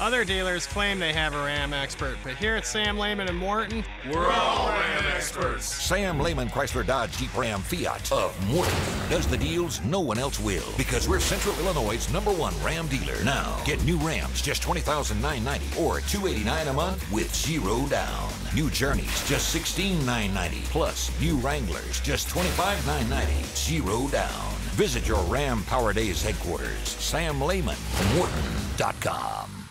Other dealers claim they have a Ram expert, but here at Sam Leman and Morton, we're all Ram experts. Sam Leman, Chrysler, Dodge, Jeep, Ram, Fiat of Morton does the deals no one else will, because we're Central Illinois' #1 Ram dealer. Now, get new Rams just $20,990 or $289 a month with 0 down. New Journeys just $16,990 plus new Wranglers just $25,990, 0 down. Visit your Ram Power Days headquarters, Sam Leman, Morton.com.